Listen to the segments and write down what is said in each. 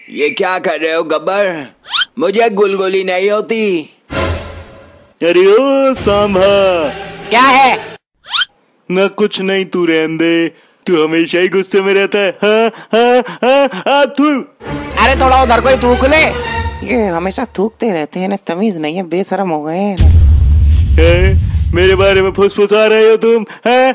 ये क्या कर रहे हो गब्बर? मुझे गुलगुली नहीं होती। अरे ओ सांभा, क्या है? ना कुछ नहीं, तू रहने दे। तू हमेशा ही गुस्से में रहता है। तू अरे थोड़ा उधर कोई थूक ले। ये हमेशा थूकते रहते हैं ना, तमीज नहीं है, बेशरम हो गए हैं। मेरे बारे में फुसफुसा रहे हो तुम?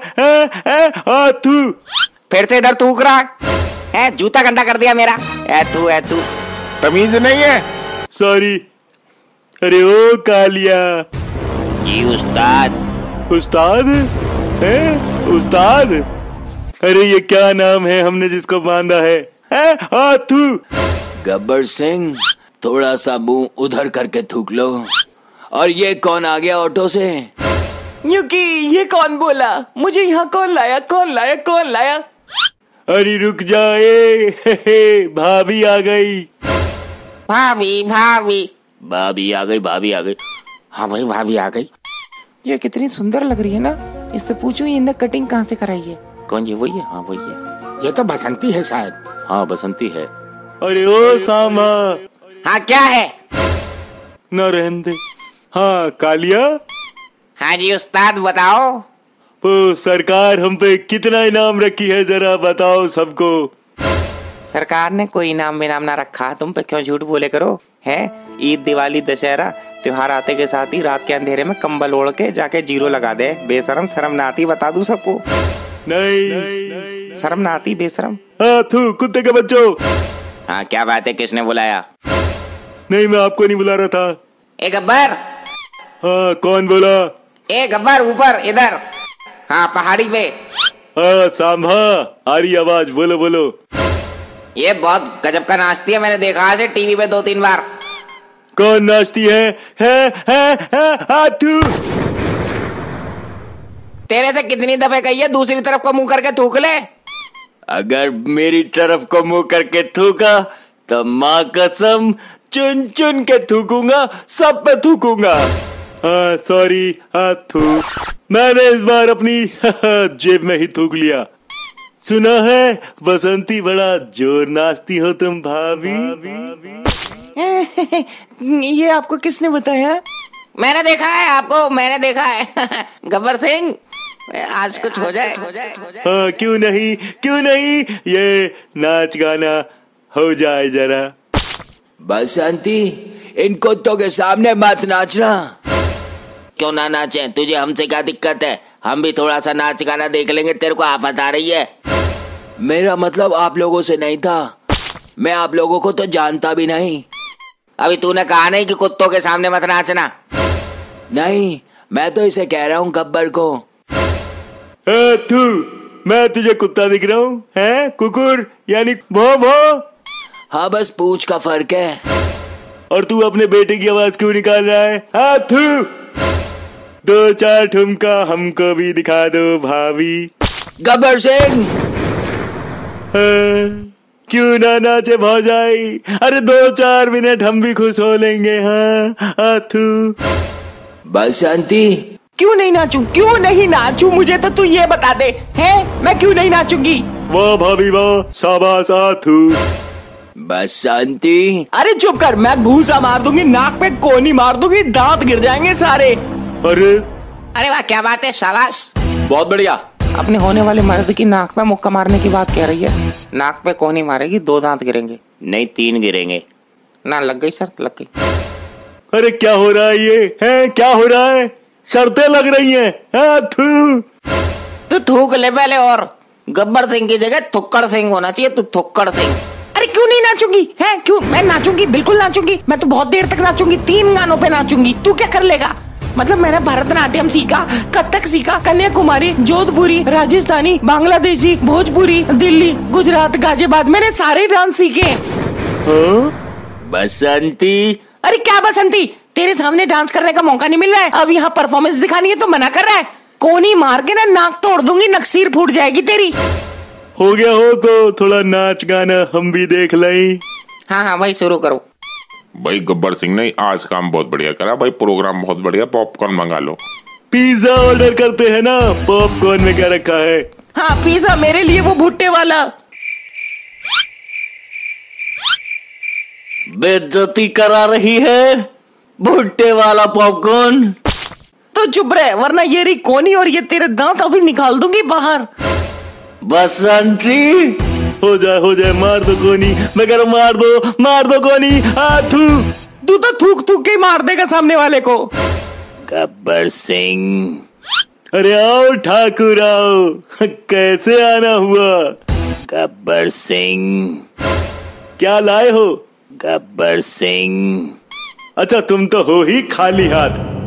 तू फिर से इधर थूक रहा है, जूता गंदा कर दिया मेरा। ए तू तमीज नहीं है। सॉरी। अरे ओ कालिया। जी उस्ताद। उस्ताद है? उस्ताद? अरे ये क्या नाम है हमने जिसको बांधा है? तू गब्बर सिंह, थोड़ा सा मुंह उधर करके थूक लो। और ये कौन आ गया ऑटो से? न्यूकी, ये कौन बोला? मुझे यहाँ कौन लाया? कौन लाया? कौन लाया? अरे रुक जाए, भाभी आ गई। भाभी आ गई। हाँ भाई, भाभी आ गई। ये कितनी सुंदर लग रही है ना। इससे पूछो इन्हें कटिंग कहाँ से कराई है। कौन? ये वही है? हाँ वही है। ये तो बसंती है शायद। हाँ बसंती है। अरे ओ सामा। हाँ क्या है? न रहने दे। हाँ कालिया। हाँ जी उस्ताद, बताओ। तो सरकार हम पे कितना इनाम रखी है, जरा बताओ सबको। सरकार ने कोई इनाम विनाम ना रखा, तुम पे क्यों झूठ बोले करो। है ईद, दिवाली, दशहरा त्योहार आते के साथ ही रात के अंधेरे में कंबल ओढ़ के जाके जीरो लगा दे। बेशरम, शर्म ना आती? बता दूं सबको? नहीं शर्म ना आती? बेशरम। थू कुत्ते के बच्चों। हाँ क्या बात है, किसने बुलाया? नहीं, मैं आपको नहीं बुला रहा था। ए गब्बर। हाँ कौन बोला? ए गब्बर, ऊपर इधर। हाँ पहाड़ी पे। हाँ सांभा, आ रही आवाज, बोलो बोलो। ये बहुत गजब का नाचती है, मैंने देखा है टीवी पे 2-3 बार। कौन नाचती है? तू। तेरे से कितनी दफे कही है दूसरी तरफ को मुंह करके थूक ले। अगर मेरी तरफ को मुंह करके थूका तो माँ कसम चुन चुन के थूकूंगा, सब पे थूकूंगा। हाँ सॉरी। थू, मैंने इस बार अपनी जेब में ही थूक लिया। सुना है बसंती बड़ा जोर नाचती हो तुम भाभी। ये आपको किसने बताया? मैंने देखा है आपको, मैंने देखा है। गब्बर सिंह, आज कुछ हो जाए। हाँ क्यों नहीं, ये नाच गाना हो जाए जरा। बसंती, इन कुत्तों के सामने मत नाचना। क्यों ना नाचे? तुझे हमसे क्या दिक्कत है? हम भी थोड़ा सा नाच गाना देख लेंगे। तेरे को आफत आ रही है? मेरा मतलब आप लोगों से नहीं था, मैं आप लोगों को तो जानता भी नहीं। अभी तूने कहा नहीं कि कुत्तों के सामने मत नाचना? नहीं, मैं तो इसे कह रहा हूँ गब्बर को। तू, मैं तुझे कुत्ता दिख रहा हूँ? है कुकुर यानी भो। हाँ बस पूंछ का फर्क है। और तू अपने बेटे की आवाज क्यों निकाल रहा है? तू, 2-4 ठुमका हमको भी दिखा दो भाभी। गब्बर सिंह, क्यों ना नाचे भौजाई? अरे 2-4 मिनट हम भी खुश हो लेंगे। हाँ तू। बसंती, क्यों नहीं नाचूं? क्यों नहीं नाचूं? मुझे तो तू ये बता दे, है मैं क्यों नहीं नाचूंगी? वाह भाभी वाह, शाबाश। तू। बसंती, अरे चुप कर, मैं घूसा मार दूंगी, नाक पे कोनी मार दूंगी, दांत गिर जाएंगे सारे। अरे वाह, क्या बात है, शाबाश, बहुत बढ़िया। अपने होने वाले मर्द की नाक पे मुक्का मारने की बात कह रही है। नाक पे कोनी मारेगी, 2 दांत गिरेंगे। नहीं 3 गिरेंगे ना। लग गई शर्त, लग गई। अरे क्या हो रहा है ये? है क्या हो रहा है? शर्तें लग रही हैं। तू थूक ले पहले। और गब्बर सिंह की जगह थुक्कड़ सिंह होना चाहिए। तू थुक्कड़ सिंह। अरे क्यों नहीं नाचूंगी? है क्यों? मैं नाचूंगी, बिल्कुल नाचूंगी। मैं तो बहुत देर तक नाचूंगी, 3 गानों पे नाचूंगी। तू क्या कर लेगा? मतलब मैंने भरतनाट्यम सीखा, कथक सीखा, कन्याकुमारी, जोधपुरी, राजस्थानी, बांग्लादेशी, भोजपुरी, दिल्ली, गुजरात, गाजियाबाद, मैंने सारे डांस सीखे। बसंती, अरे क्या बसंती? तेरे सामने डांस करने का मौका नहीं मिल रहा है, अब यहाँ परफॉर्मेंस दिखानी है तो मना कर रहा है। कोनी मार के ना नाक तोड़ दूंगी, नक्सीर फूट जाएगी तेरी। हो गया हो तो थोड़ा नाच गाना हम भी देख लें। हाँ भाई शुरू करो। भाई गब्बर सिंह ने आज काम बहुत बढ़िया करा भाई, प्रोग्राम बहुत बढ़िया। पॉपकॉर्न मंगा लो। पिज्जा ऑर्डर करते हैं ना, पॉपकॉर्न में क्या रखा है? हाँ पिज्जा मेरे लिए, वो भुट्टे वाला। बेइज्जती करा रही है भुट्टे वाला पॉपकॉर्न। तो चुप रहे, वरना ये रही कोनी और ये तेरे दांत अभी निकाल दूंगी बाहर। बसंती हो जाए, मार दो कोनी, मैं कह रहा हूं मार दो कोनी। थू। तू तो थूक थूक के ही मार देगा सामने वाले को। गब्बर सिंह। अरे आओ ठाकुर आओ, कैसे आना हुआ? गब्बर सिंह। क्या लाए हो? गब्बर सिंह। अच्छा तुम तो हो ही खाली हाथ।